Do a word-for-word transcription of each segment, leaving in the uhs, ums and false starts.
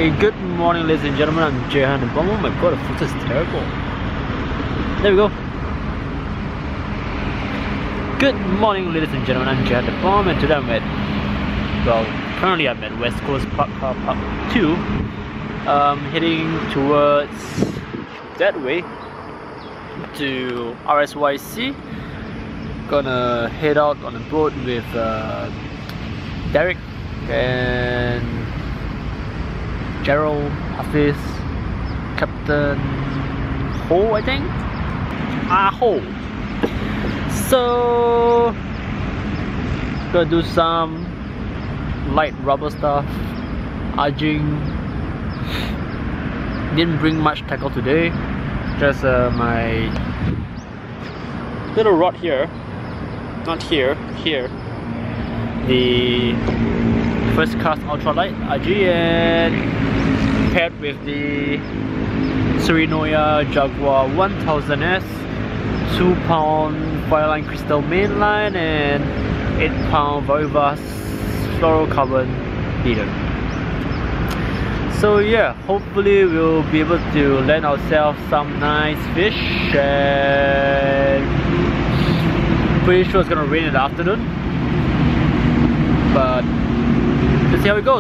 Hey, good morning ladies and gentlemen, I'm Jehan and oh my god, the footer is terrible. There we go. Good morning ladies and gentlemen, I'm Jehan the Bomb and today I'm at, well, currently I'm at West Coast Park Car Park two. Um, heading towards that way to R S Y C. Gonna head out on a boat with uh, Derek and Gerald, Hafiz, Captain Ho, I think? Ah, Ho. So, gonna do some light rubber stuff. Arjing didn't bring much tackle today, just uh, my little rod here, not here, here. The first cast ultralight R G and paired with the Surinoya Jaguar one thousand S, two pound Fireline Crystal mainline and eight pound Varivas fluorocarbon leader. So yeah, hopefully we'll be able to land ourselves some nice fish, and pretty sure it's gonna rain in the afternoon, but let's see how it goes.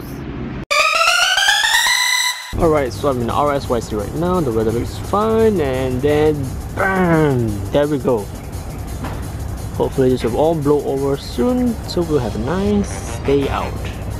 Alright, so I'm in R S Y C right now, the weather looks fine, and then bam, there we go. Hopefully this will all blow over soon, so we'll have a nice day out.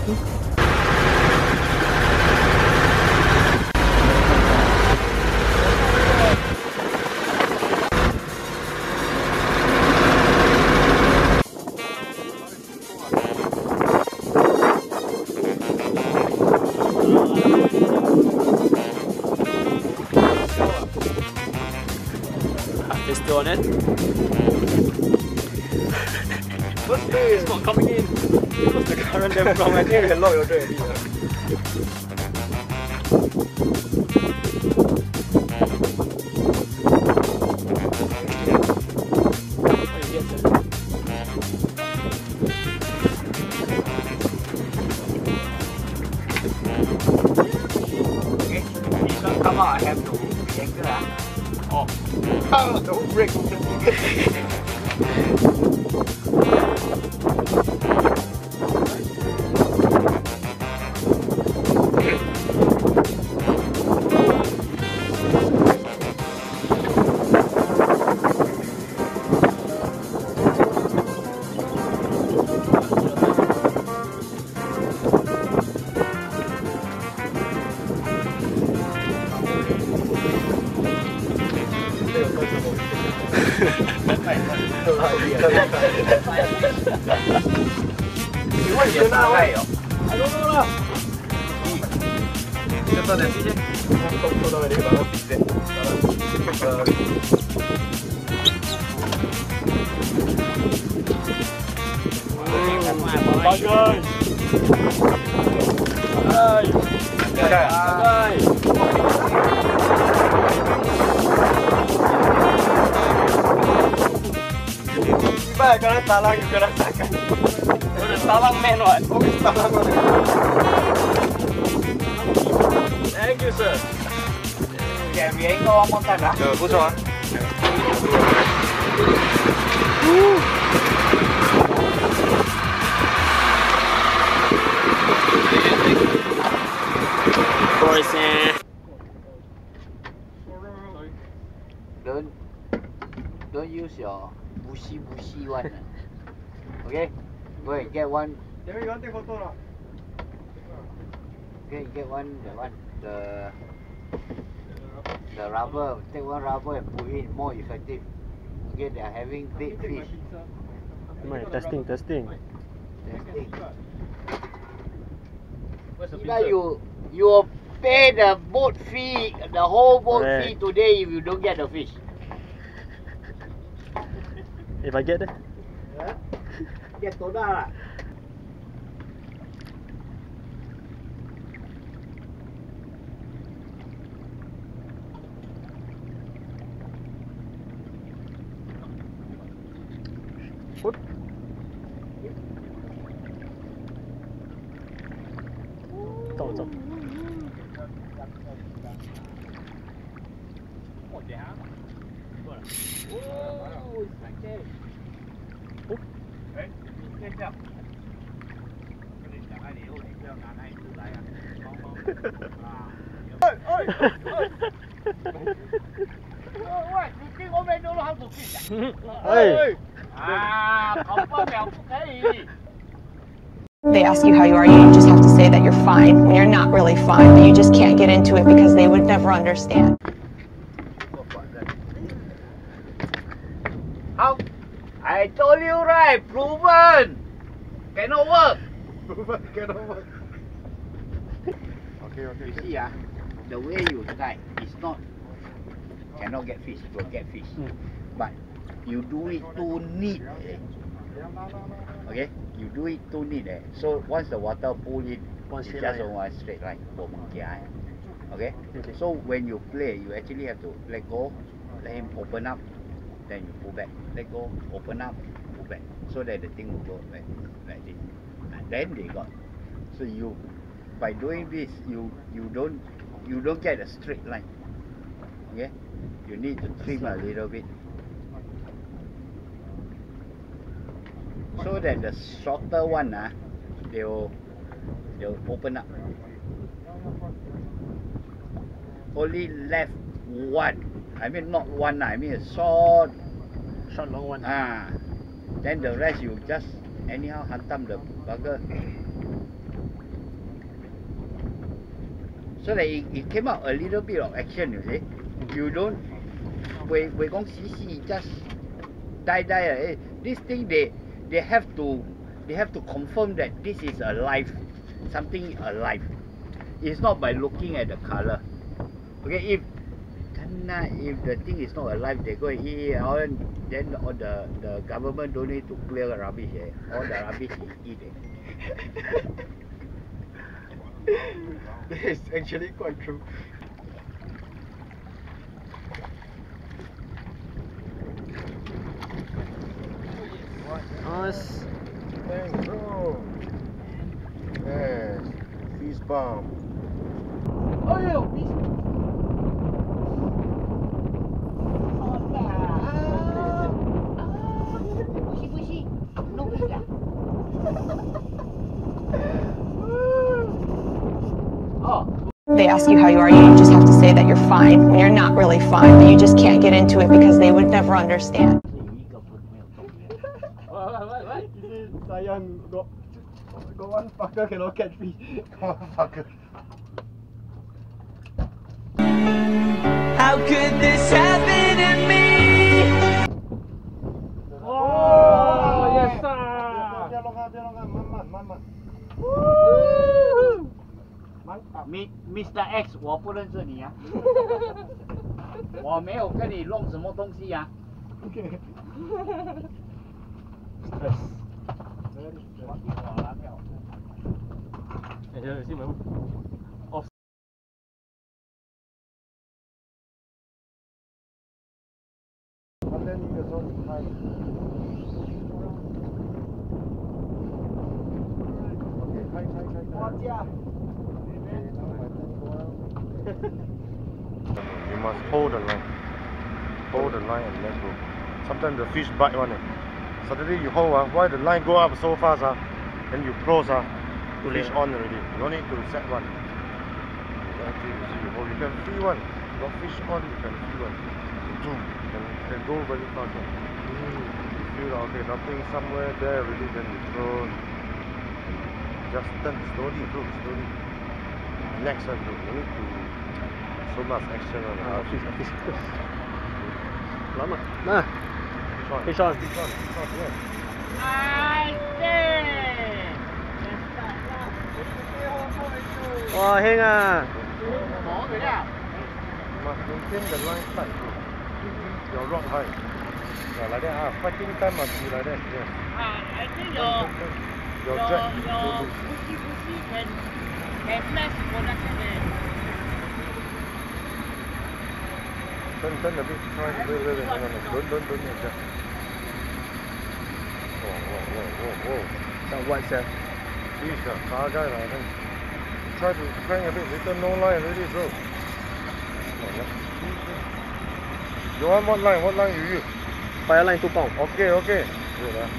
It's still on it. What's the... It's not coming in. What's the current then from? I think we can lock your door already. Okay, this one come out, I have to be anchor. Oh. Ah, don't break. I don't know lah. Kita dah sini. Kau kau dah ada baru pizza. Bagai. Hai. Bagai. Baik, kalau talang juga rasakan. Udah talang man what? Oh, talang mana? Thank you sir. Can we anchor one more time? 呃，不错啊。 Don't don't use your bushy bushy one. Okay, go and get one. There you want take photo lah. Okay, get one the one the the rubber. Take one rubber and put in, more effective. Okay, they are having big fish. Testing, testing. Testing. Either you you will pay the boat fee, the whole boat Correct. fee today if you don't get the fish. If I get it? Get toda lah. What? Tahu, tahu. 喂，你跟我没弄了好多屁呀！ 哎， 啊，跑不了不可以。 They ask you how you are, you just have to say that you're fine when you're not really fine, but you just can't get into it because they would never understand. How? I told you right, proven. Cannot work. Proven cannot work. Okay, okay. You see, ah, the way you try is not cannot get fish, you will get fish. Mm. But you do it too neat. Eh? Okay? You do it too neat. Eh? So once the water pull in, One it's straight just line. on one straight line. Okay? Okay. So when you play, you actually have to let go, let him open up, then you pull back. Let go, open up, pull back. So that the thing will go like, like this. And then they got. So you, by doing this, you you don't you don't get a straight line. Okay? You need to trim a little bit. So that the shorter one, ah, they will they will open up. Only left one. I mean not one. I mean a short. Short long one. Ah. Then the rest you just anyhow hantam the bugger. So that it, it came out a little bit of action. You see, you don't. We we gong xi xi just die die. Eh. This thing they they have to they have to confirm that this is alive, something alive. It's not by looking at the color. Okay, if if the thing is not alive, they go and eat it, all, then all the the government don't need to clear the rubbish. Eh? All the rubbish is eat. Eh? This is actually quite true. Nice. There you go. Yes, fish bomb. Oh yeah, fish. Bushy bushy, no fish lah. Oh. They ask you how you are, you just have to say that you're fine when you're not really fine, but you just can't get into it because they would never understand. Sayang, got, got one fucker cannot catch fish. Got one fucker. How could this happen to me? Oh, yes sir. 跌落啊跌落啊，慢慢慢慢。 Mi Mister X， 我不认识你啊，我没有跟你弄什么东西啊。 Okay. Eh, dia sini memang. Off. But then you get on high. Okay, high, high, high, high. You must hold the line. Hold the line and let go. Sometimes the fish bite one. Eh. Suddenly you hold, uh, why the line go up so fast? Uh, then you close, uh, fish on already. You don't need to set one. Actually, you see, you hold. You can free one. You got fish on, you can free one. Zoom. You can, can go very fast. Uh. You feel, okay, nothing somewhere there already, then you throw. Just turn slowly, bro, slowly. Next one, bro. You need to so much action on Ah, the fish, fish, fish. Lama. Nah. Fish Fish on. Fish on, fish on, yes. I see. Wow, heng ah. Bỏ người nào? You must maintain the line tight, bro. Your rod high. Yeah, like that, ah. Fighting time must be like that, yes. Ah, I think Turn, your turn, turn. Your your drag is your too loose. bushy bushy can can less production there. Turn, turn a bit. Try. Wait, wait, wait. No, no, no. Don't, don't, don't adjust. Whoa, whoa, whoa, whoa, whoa. Tak buat sah. Fish, ah. Sagai lah, then. Try to crank a bit. Later no line already, bro. You want what line? What line you use? Fire line two pound. Okay, okay. Good, huh?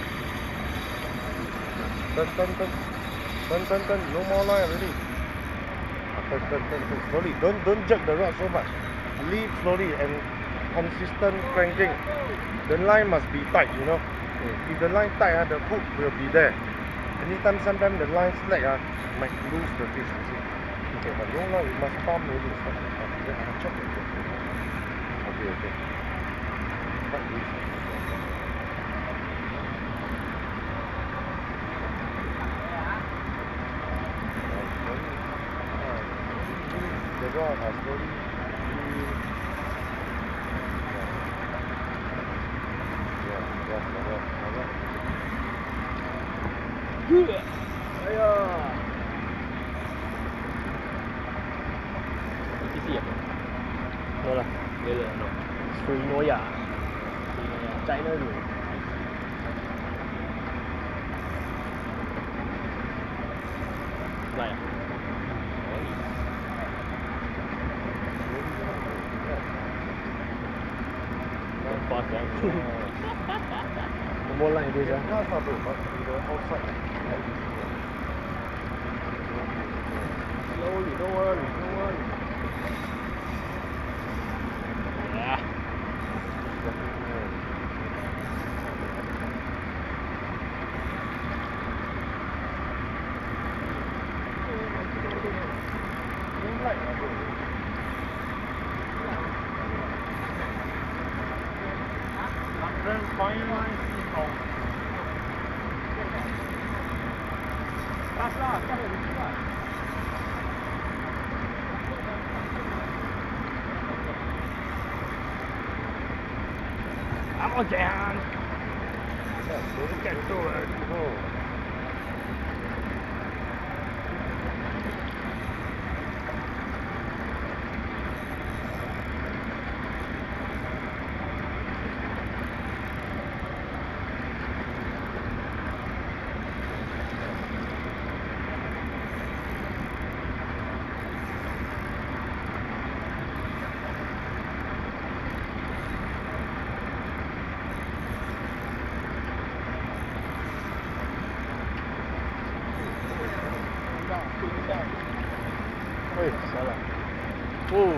Turn, turn, turn. Turn, turn, turn. No more line already. Turn, turn, turn, turn. Slowly. Don't, don't jerk the rod so much. Leave slowly and consistent cranking. The line must be tight, you know. Mm. If the line tight, uh, the hook will be there. Anytime, sometimes the line slack, uh, might lose the fish, you see. Okay, but no line, we must pump really. Okay, I'll check it. Okay, okay. Quite loose. The rod are slowly. Yeah, yeah, yeah, yeah. Ayah. Isi apa? No lah. Dia ada no. Suinoya. China dulu. Baik. Fast kan? More line dia je. Not far, but the outside. Slowly, don't worry, don't worry. Yeah. Fine line, oh. I'm again. Get to it. Oh. Oi, salah. Oh.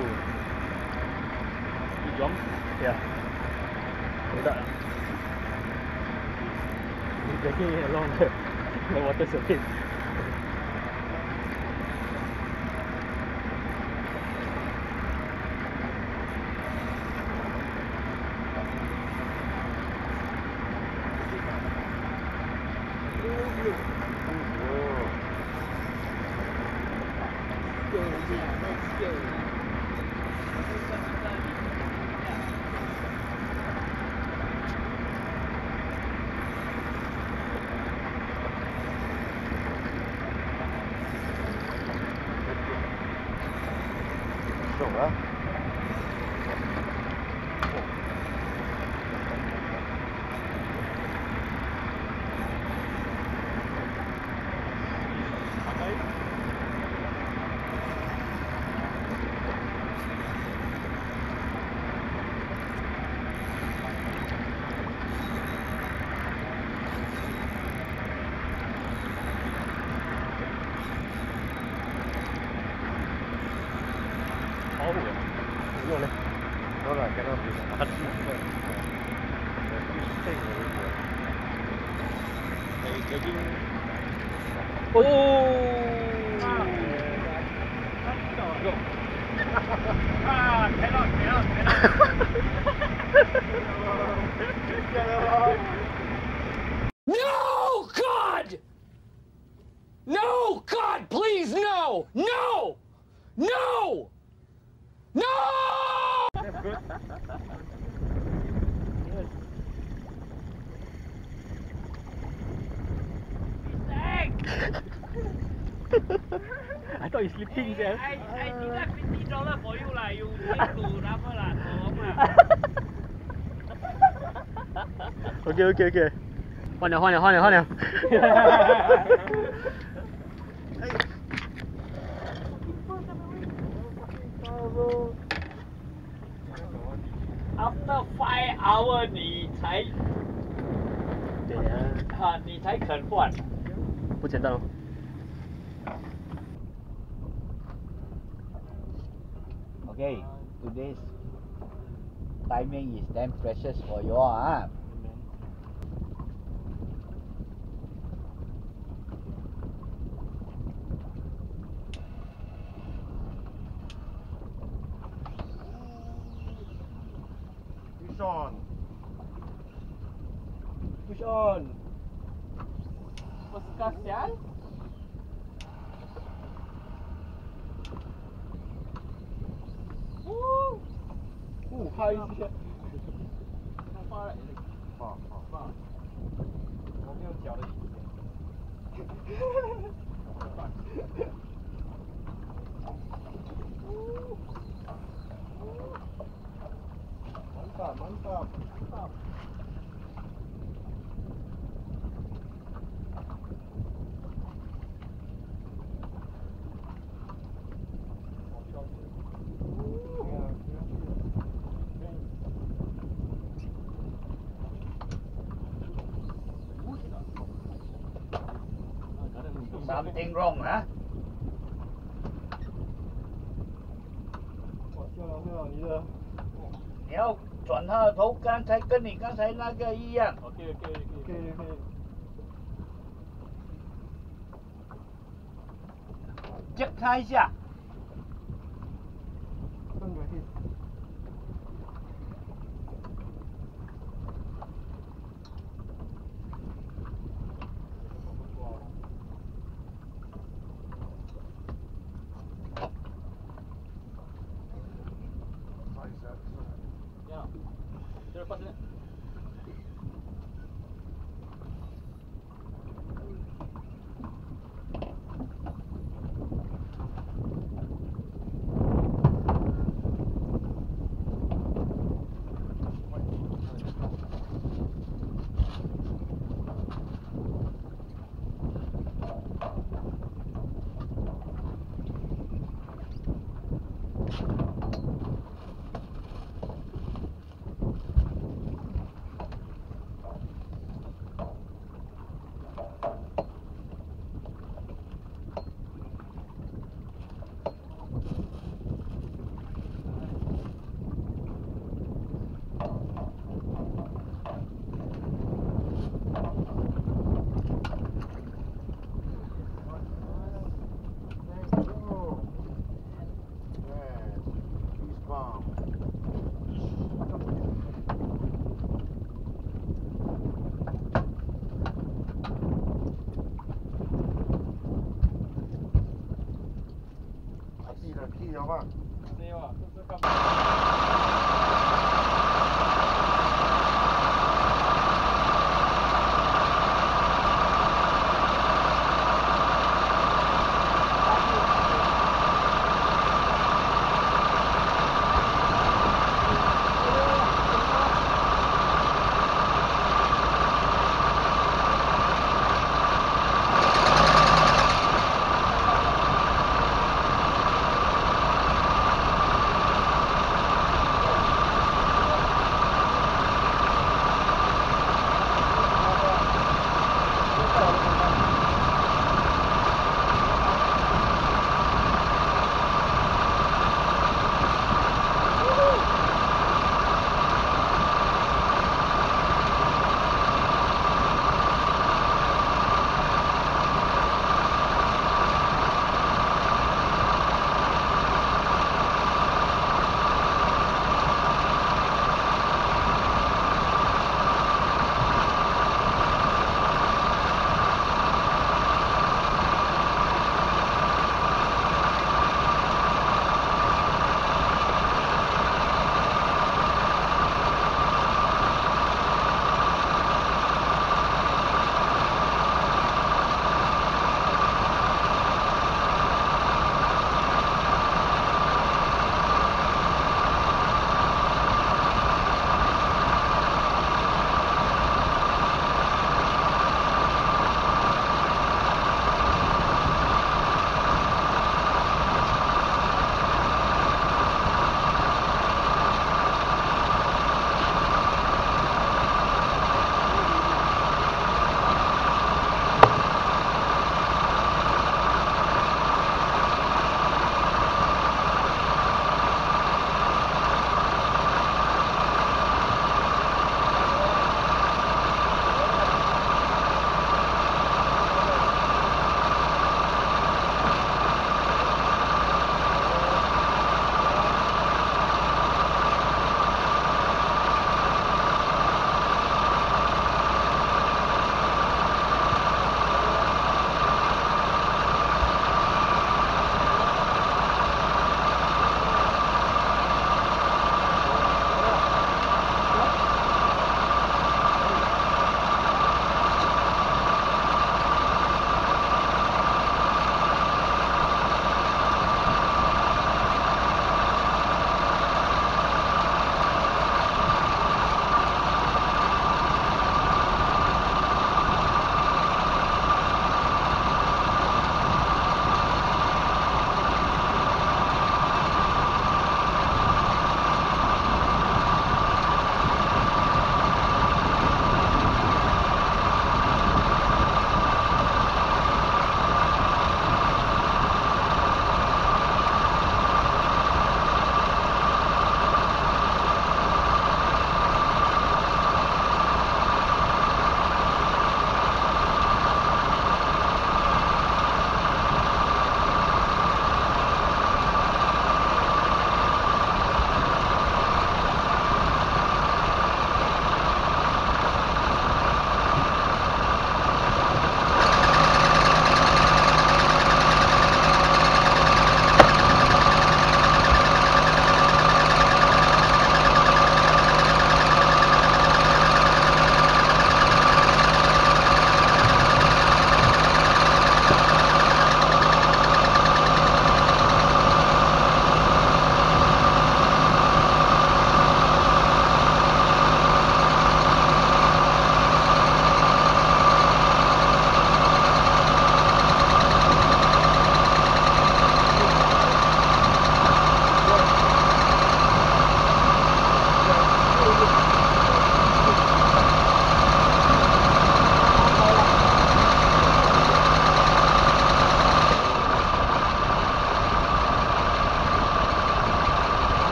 You jump? Yeah. Tidak. He's dragging it along the, the water surface. Strong, huh? Oh, no, no. No, no, cannot be. The fish tank already. Like dragging. Oh! Go. Ah, cannot, cannot, cannot. No, God! No, God, please, no! No! No! No! I thought you sleeping there. I, I deduct fifty dollars for you lah. You need to rubber lah. Tolong lah. Okay, okay, okay. 换了，换了，换了，换了。 after five hour 你才对呀， 哈、你才肯换。 不简单哦。 Okay, today's timing is damn precious for you all, ah. Push on. Push on. Pasal sial. Woo! Ooh, high here. How far right? 放放放。我没有脚的底线。 mantap mantap mantap. Something wrong, huh? 哇，漂亮漂亮，你的。 你要转他的头，刚才跟你刚才那个一样。 OK OK OK OK OK。 接他一下。 Turn your head. Yeah. Terus pas ni.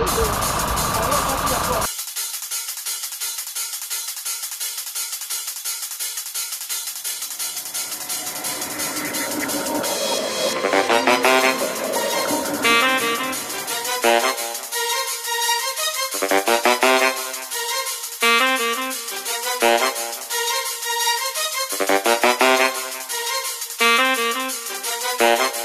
Thank you.